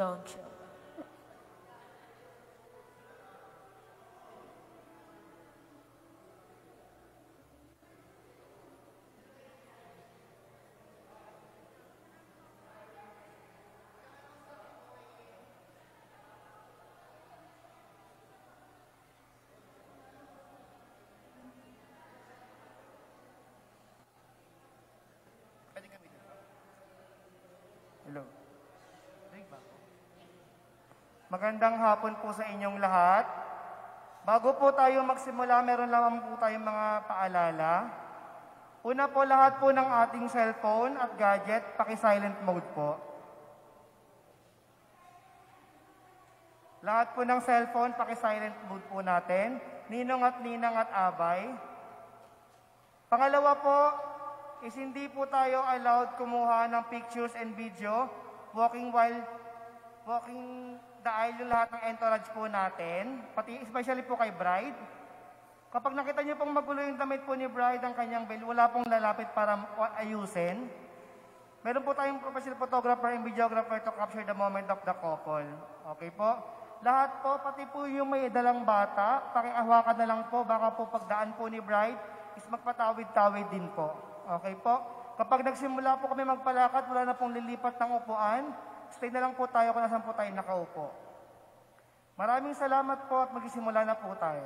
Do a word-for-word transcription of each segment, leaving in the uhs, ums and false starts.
Sound check. Hello. Magandang hapon po sa inyong lahat. Bago po tayo magsimula, meron lamang po tayong mga paalala. Una po, lahat po ng ating cellphone at gadget, paki-silent mode po. Lahat po ng cellphone, paki-silent mode po natin. Ninong at ninang at abay. Pangalawa po, is hindi po tayo allowed kumuha ng pictures and video walking while walking the aisle yung lahat ng entourage po natin, pati especially po kay bride. Kapag nakita niyo pong magulo yung damit po ni bride ang kanyang veil, wala pong lalapit para ayusin. Meron po tayong professional photographer and videographer to capture the moment of the couple. Okay po? Lahat po, pati po yung may dalang bata, pakiahawakan na lang po, baka po pagdaan po ni bride is magpatawid-tawid din po. Okay po? Kapag nagsimula po kami magpalakad, wala na pong lilipat ng upuan, stay na lang po tayo kung nasan po tayo nakaupo. Maraming salamat po at magsisimula na po tayo.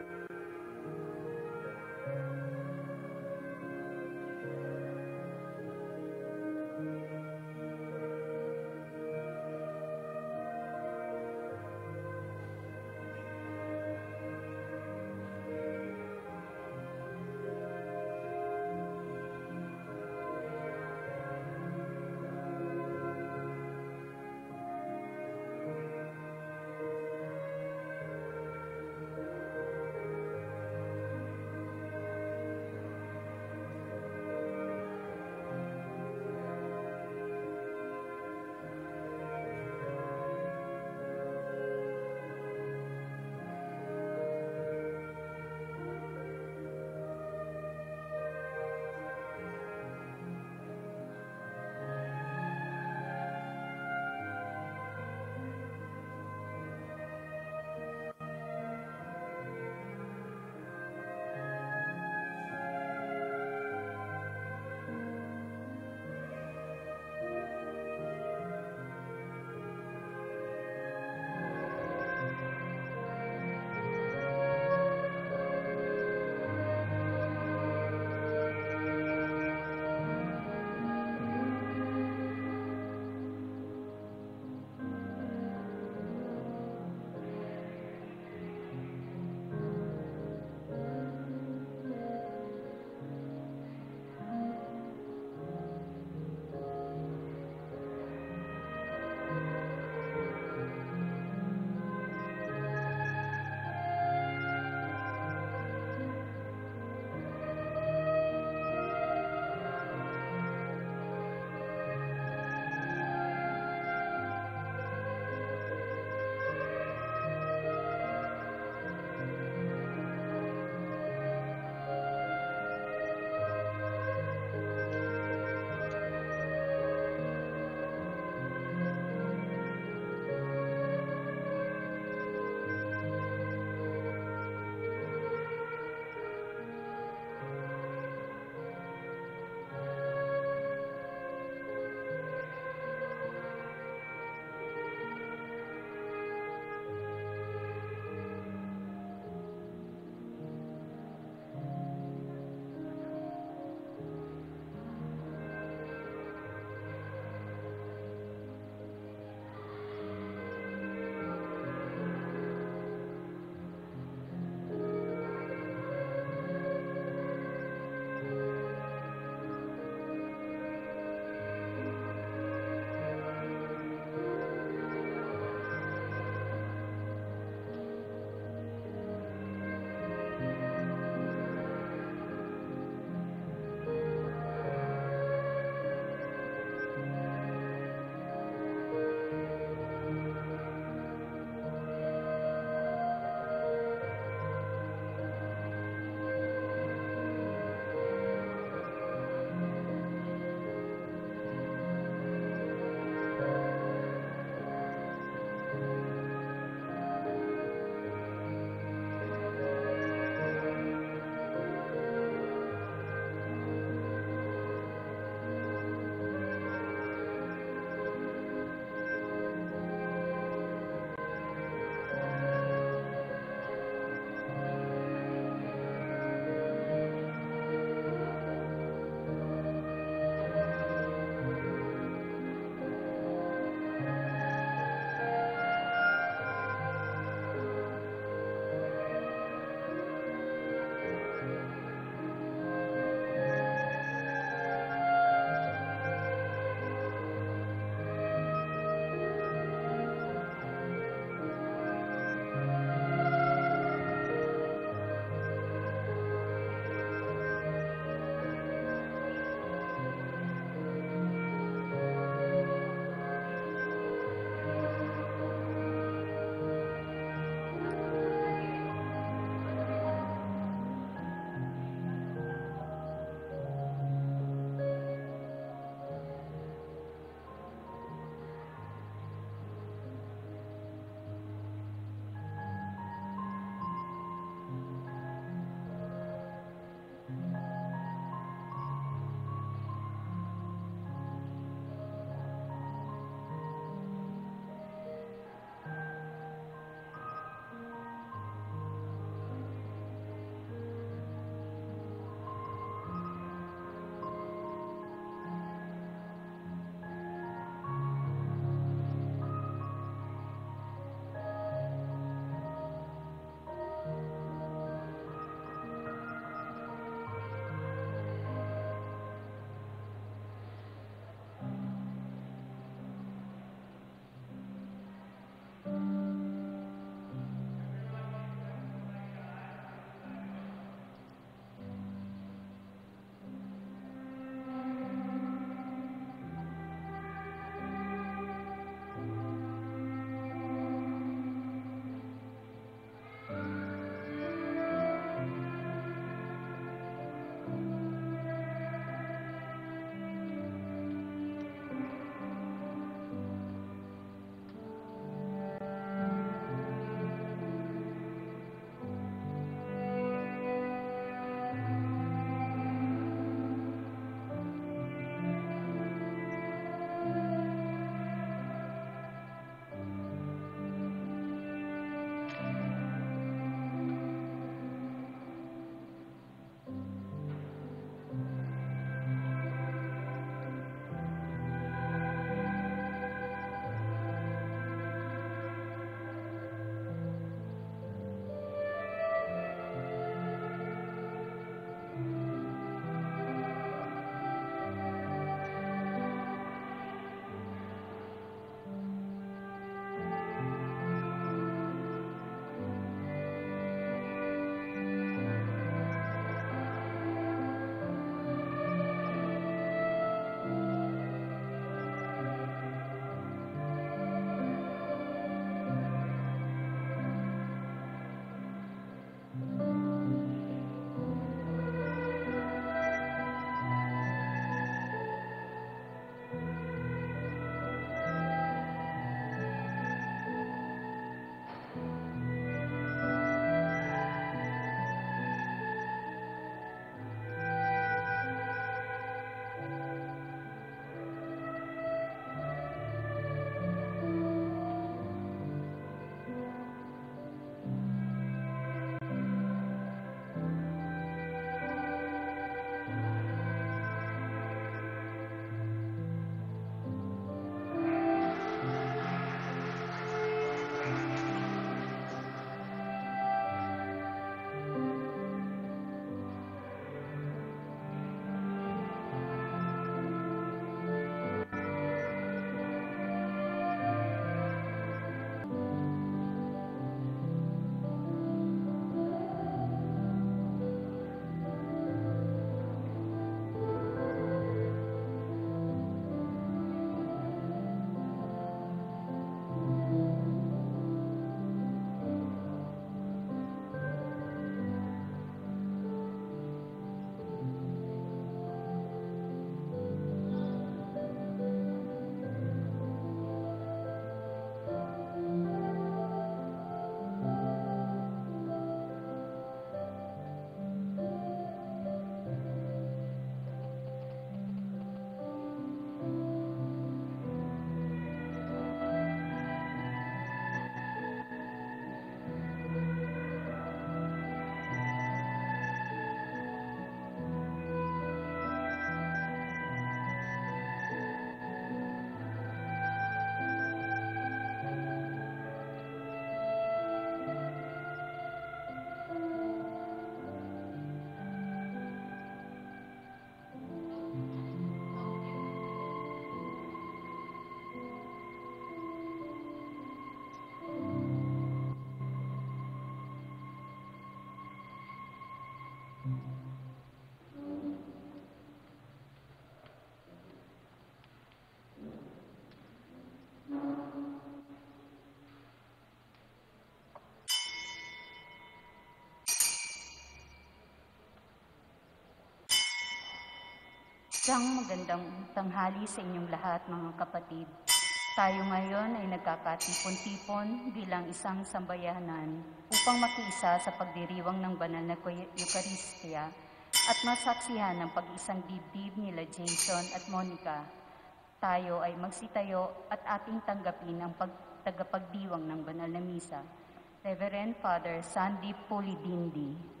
Isang magandang tanghali sa inyong lahat, mga kapatid. Tayo ngayon ay nagkakatipon-tipon bilang isang sambayanan upang makiisa sa pagdiriwang ng banal na Eucharistia at masaksihan ng pag-isang dibdib nila Jason at Monica. Tayo ay magsitayo at ating tanggapin ang pagtagapagdiwang ng banal na misa. Reverend Father Sandy Polidindi.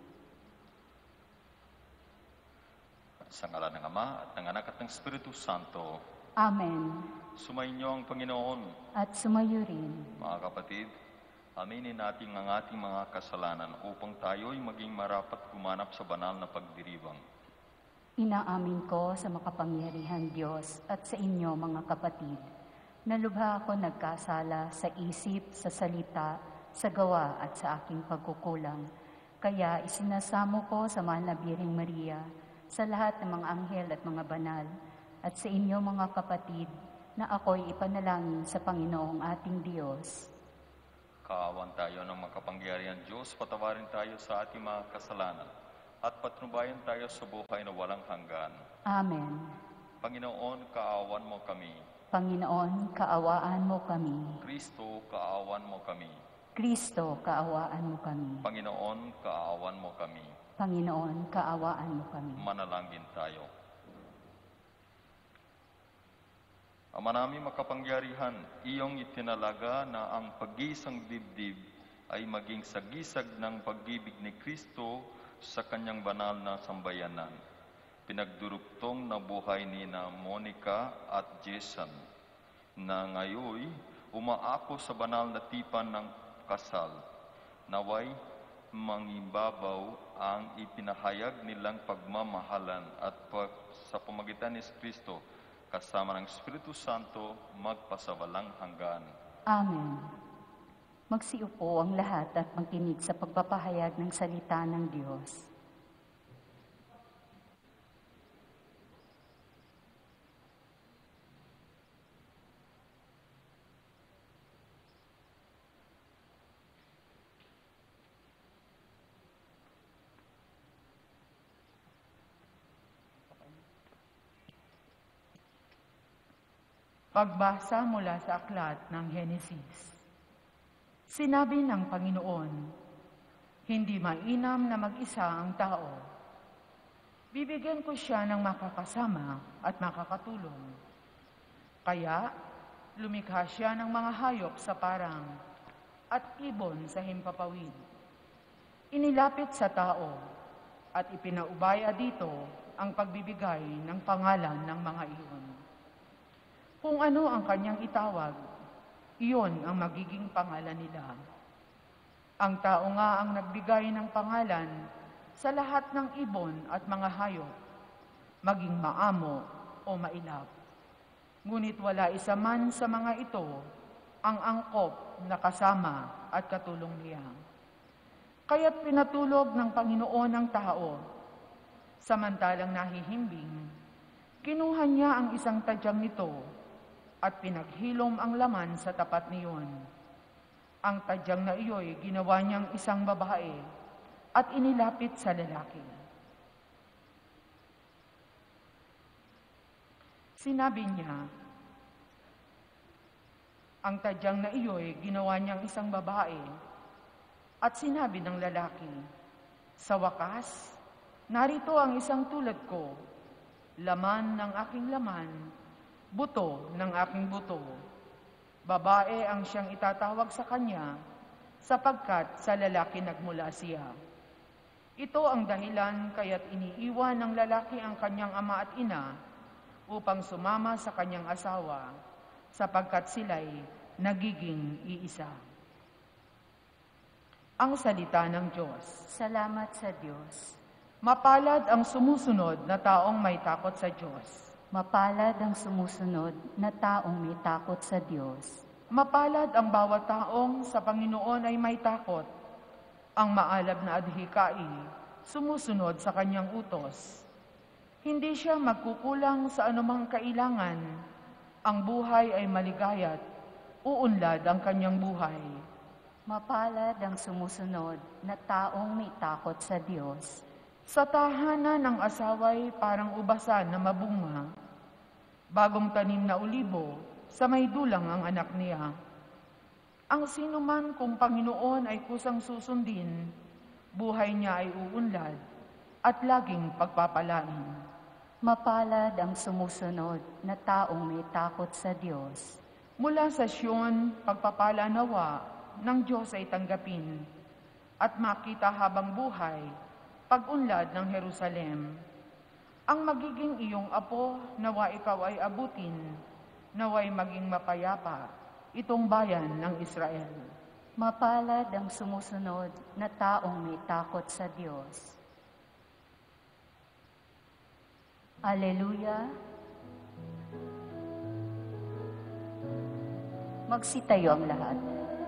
Sa ngalan ng Ama at ng Anak at ng Espiritu Santo. Amen. Sumainyo ang Panginoon. At sumayo rin. Mga kapatid, aminin natin ang ating mga kasalanan upang tayo'y maging marapat gumanap sa banal na pagdiriwang. Inaamin ko sa makapangyarihan Diyos at sa inyo, mga kapatid, na lubha ako nagkasala sa isip, sa salita, sa gawa at sa aking pagkukulang. Kaya isinasamo ko sa mahal na Birheng Maria, sa lahat ng mga anghel at mga banal, at sa inyo, mga kapatid, na ako'y ipanalangin sa Panginoong ating Diyos. Kaawan tayo ng makapangyarihan Diyos, patawarin tayo sa ating mga kasalanan, at patnubayan tayo sa buhay na walang hanggan. Amen. Panginoon, kaawan mo kami. Panginoon, kaawaan mo kami. Kristo, kaawan mo kami. Kristo, kaawaan mo kami. Panginoon, kaawan mo kami. Panginoon, kaawaan mo kami. Manalangin tayo. Ama namin makapangyarihan, iyong itinalaga na ang pag-iisang dibdib ay maging sagisag ng pag-ibig ni Kristo sa kanyang banal na sambayanan. Pinagdurugtong na buhay ni na Monica at Jason, na ngayon umaako sa banal na tipan ng kasal. Naway mangibabaw ang ipinahayag nilang pagmamahalan at pag, sa pamagitan ni Kristo kasama ng Espiritu Santo magpasawalang hanggan. Amen. Magsiupo ang lahat at magkinig sa pagpapahayag ng salita ng Diyos. Pagbasa mula sa aklat ng Henesis. Sinabi ng Panginoon, hindi mainam na mag-isa ang tao. Bibigyan ko siya ng makakasama at makakatulong. Kaya, lumikha siya ng mga hayop sa parang at ibon sa himpapawid. Inilapit sa tao at ipinaubaya dito ang pagbibigay ng pangalan ng mga iyon. Kung ano ang kanyang itawag, iyon ang magiging pangalan nila. Ang tao nga ang nagbigay ng pangalan sa lahat ng ibon at mga hayop, maging maamo o mailap. Ngunit wala isa man sa mga ito ang angkop na kasama at katulong niya. Kaya't pinatulog ng Panginoon ang tao, samantalang nahihimbing, kinuha niya ang isang tadyang nito at pinaghilom ang laman sa tapat niyon. Ang tadyang na iyo'y ginawa niyang isang babae at inilapit sa lalaki. Sinabi niya, ang tadyang na iyo'y ginawa niyang isang babae at sinabi ng lalaki, sa wakas, narito ang isang tulad ko, laman ng aking laman, buto ng aking buto. Babae ang siyang itatawag sa kanya, sapagkat sa lalaki nagmula siya. Ito ang dahilan kaya't iniiwan ng lalaki ang kanyang ama at ina upang sumama sa kanyang asawa, sapagkat sila'y nagiging iisa. Ang salita ng Diyos. Salamat sa Diyos. Mapalad ang sumusunod na taong may takot sa Diyos. Mapalad ang sumusunod na taong may takot sa Diyos. Mapalad ang bawat taong sa Panginoon ay may takot. Ang maalab na adhikai, sumusunod sa kanyang utos. Hindi siya magkukulang sa anumang kailangan. Ang buhay ay maligaya't uunlad ang kanyang buhay. Mapalad ang sumusunod na taong may takot sa Diyos. Sa tahanan ng asaway parang ubasan na mabunga, bagong tanim na ulibo, sa may dulang ang anak niya. Ang sinuman kung Panginoon ay kusang susundin, buhay niya ay uunlad at laging pagpapalain. Mapalad ang sumusunod na taong may takot sa Diyos. Mula sa Siyon, pagpapala nawa ng Diyos ay tanggapin at makita habang buhay, pag-unlad ng Jerusalem. Ang magiging iyong apo, nawa ikaw ay abutin, naway maging mapayapa, itong bayan ng Israel. Mapalad ang sumusunod na taong may takot sa Diyos. Alleluia. Magsitayo ang lahat.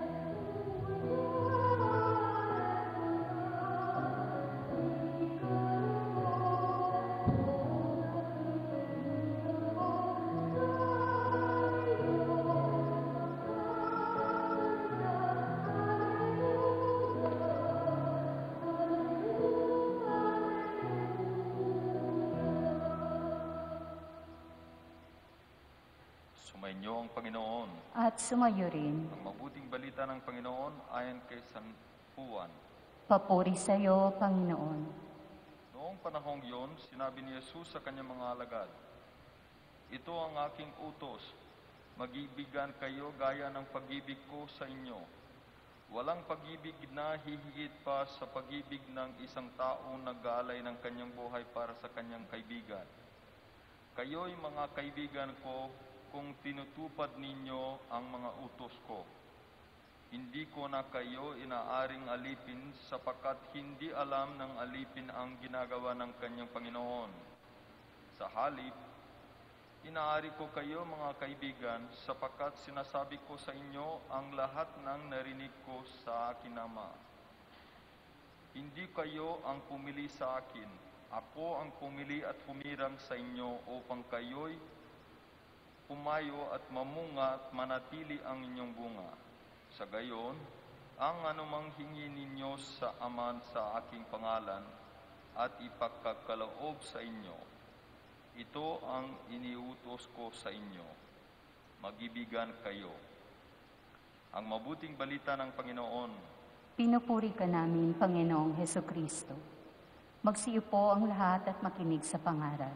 Sumainyo ang Panginoon. At sumayo rin. Ang mabuting balita ng Panginoon ayon kay San Juan. Papuri sa iyo, Panginoon. Noong panahong yon, sinabi ni Jesus sa kanyang mga alagad, "Ito ang aking utos, mag-ibigan kayo gaya ng pag-ibig ko sa inyo. Walang pag-ibig na hihigit pa sa pag-ibig ng isang taong nag-aalay ng kanyang buhay para sa kanyang kaibigan. Kayo'y mga kaibigan ko kung tinutupad ninyo ang mga utos ko. Hindi ko na kayo inaaring alipin sapagkat hindi alam ng alipin ang ginagawa ng kanyang Panginoon. Sa halip, inaari ko kayo mga kaibigan sapagkat sinasabi ko sa inyo ang lahat ng narinig ko sa akin Ama. Hindi kayo ang pumili sa akin. Ako ang pumili at pumirang sa inyo upang kayo'y pumayo at mamunga at manatili ang inyong bunga. Sa gayon, ang anumang hingi ninyo sa Ama sa aking pangalan at ipagkakaloob sa inyo, ito ang iniutos ko sa inyo. Mag-ibigan kayo." Ang mabuting balita ng Panginoon. Pinupuri ka namin, Panginoong Hesukristo. Magsiupo ang lahat at makinig sa pangaral.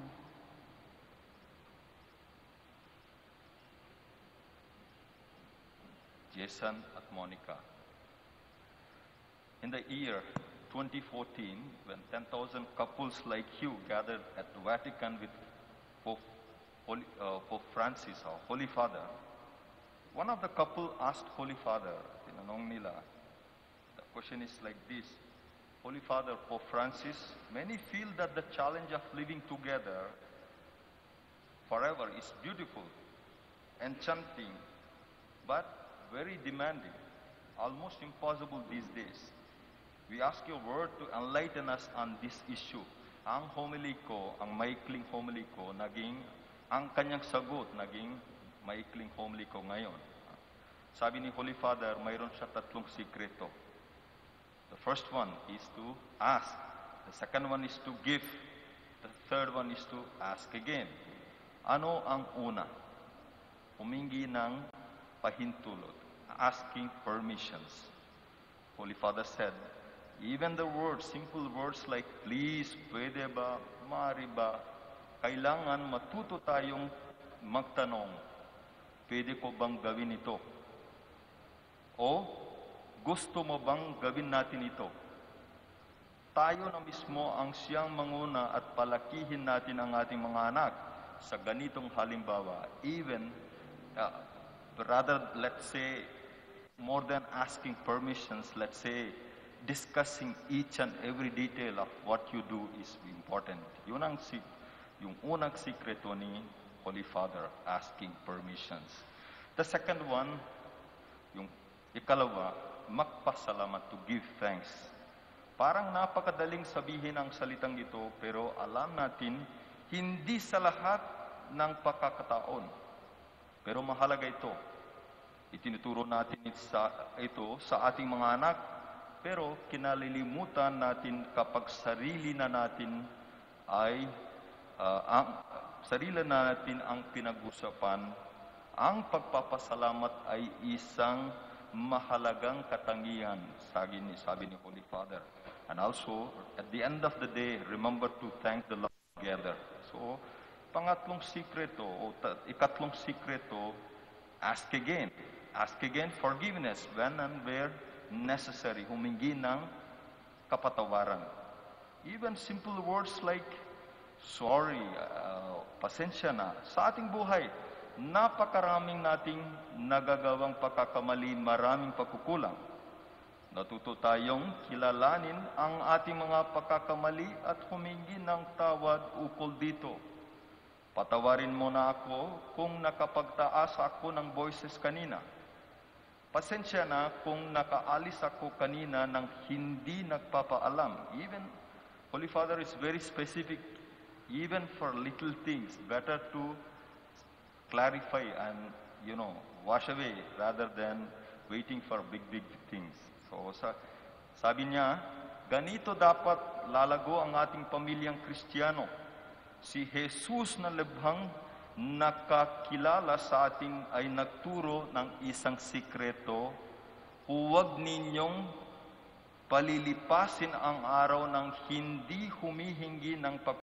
Jason at Monica. In the year twenty fourteen, when ten thousand couples like you gathered at the Vatican with Pope, Holy, uh, Pope Francis, our Holy Father, one of the couple asked Holy Father, tinanong nila, the question is like this, "Holy Father, Pope Francis, many feel that the challenge of living together forever is beautiful, enchanting, but very demanding, almost impossible these days. We ask your word to enlighten us on this issue." Ang homily ko, ang maikling homily ko, naging, ang kanyang sagot, naging maikling homily ko ngayon. Sabi ni Holy Father, mayroon siya tatlong sikreto. The first one is to ask. The second one is to give. The third one is to ask again. Ano ang una? Humingi ng pahintulot, asking permissions. Holy Father said, even the words, simple words like please, pwede ba, maaari ba, kailangan matuto tayong magtanong, pwede ko bang gawin ito? O gusto mo bang gawin natin ito? Tayo na mismo ang siyang manguna at palakihin natin ang ating mga anak sa ganitong halimbawa. Even, uh, rather, let's say, more than asking permissions, let's say, discussing each and every detail of what you do is important. Yun ang, yung unang sikreto ni Holy Father, asking permissions. The second one, yung ikalawa, magpasalamat, to give thanks. Parang napakadaling sabihin ang salitang ito, pero alam natin, hindi sa lahat ng pagkakataon. Pero mahalaga ito. Itinuturo natin sa, ito sa ating mga anak, Pero kinalilimutan natin kapag sarili na natin ay ah, ang sarili na natin ang pinag-usapan, ang pagpapasalamat ay isang mahalagang katangian, sabi ni, sabi ni Holy Father. And also, at the end of the day, remember to thank the Lord together. So, pangatlong sikreto, o ta- ikatlong sikreto, ask again. Ask again forgiveness when and where necessary. Humingi ng kapatawaran. Even simple words like, sorry, uh, pasensya na. Sa ating buhay, napakaraming nating nagagawang pagkakamali, maraming pagkukulang. Natuto tayong kilalanin ang ating mga pagkakamali at humingi ng tawad ukol dito. Patawarin mo na ako kung nakapagtaas ako ng voices kanina. Pasensya na kung nakaalis ako kanina ng hindi nagpapaalam. Even, Holy Father is very specific, even for little things, better to clarify and, you know, wash away rather than waiting for big, big things. So, sa, sabi niya, ganito dapat lalago ang ating pamilyang Kristiyano. Si Jesus na lebhang nakakilala sa ating ay nagturo ng isang sikreto, huwag ninyong palilipasin ang araw ng hindi humihingi ng pag